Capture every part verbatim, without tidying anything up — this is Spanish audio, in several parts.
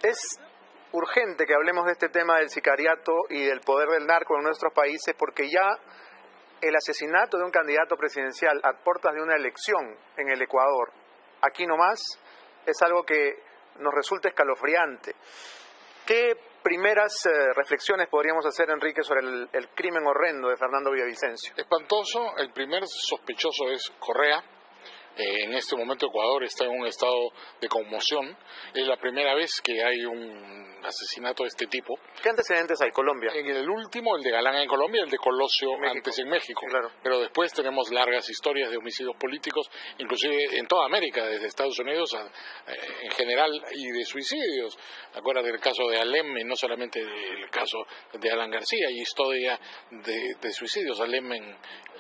Es urgente que hablemos de este tema del sicariato y del poder del narco en nuestros países, porque ya el asesinato de un candidato presidencial a puertas de una elección en el Ecuador, aquí nomás, es algo que nos resulta escalofriante. ¿Qué primeras eh, reflexiones podríamos hacer, Enrique, sobre el, el crimen horrendo de Fernando Villavicencio? Espantoso. El primer sospechoso es Correa. Eh, en este momento Ecuador está en un estado de conmoción. Es la primera vez que hay un asesinato de este tipo. ¿Qué antecedentes hay? Colombia. En el último, el de Galán en Colombia, el de Colosio en antes en México. Claro. Pero después tenemos largas historias de homicidios políticos, inclusive en toda América, desde Estados Unidos a, eh, en general, y de suicidios. Acuérdate del caso de Alem, y no solamente el caso de Alan García, hay historia de, de suicidios. Alem en,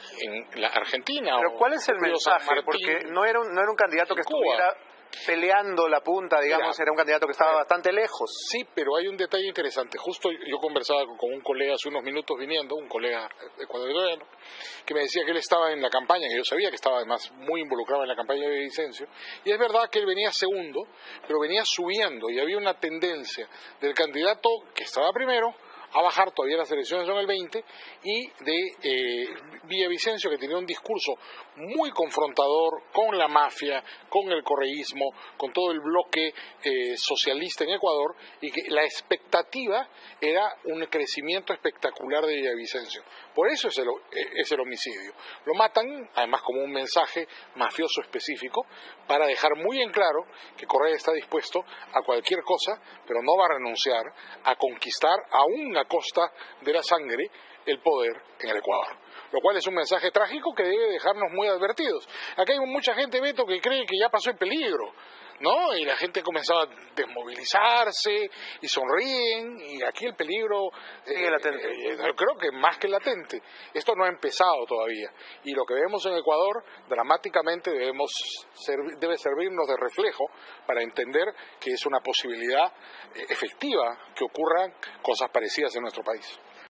en la Argentina. Pero ¿cuál es el mensaje? Porque no era un, no era un candidato que estuviera peleando la punta, digamos, Mira, era un candidato que estaba mira, bastante lejos. Sí, pero hay un detalle interesante. Justo yo conversaba con un colega hace unos minutos viniendo, un colega ecuatoriano, que me decía que él estaba en la campaña, que yo sabía que estaba además muy involucrado en la campaña de Villavicencio, y es verdad que él venía segundo, pero venía subiendo, y había una tendencia del candidato que estaba primero a bajar, todavía las elecciones son el veinte, y de eh, Villavicencio, que tenía un discurso muy confrontador con la mafia, con el correísmo, con todo el bloque eh, socialista en Ecuador, y que la expectativa era un crecimiento espectacular de Villavicencio. Por eso es el, es el homicidio. Lo matan, además como un mensaje mafioso específico, para dejar muy en claro que Correa está dispuesto a cualquier cosa, pero no va a renunciar a conquistar aún a costa de la sangre el poder en el Ecuador. Lo cual es un mensaje trágico que debe dejarnos muy advertidos. Acá hay mucha gente, Beto, que cree que ya pasó el peligro, ¿no? Y la gente comenzaba a desmovilizarse y sonríen, y aquí el peligro sigue eh, latente. Eh, eh, creo que más que latente. Esto no ha empezado todavía. Y lo que vemos en Ecuador, dramáticamente debemos serv- debe servirnos de reflejo para entender que es una posibilidad eh, efectiva que ocurran cosas parecidas en nuestro país.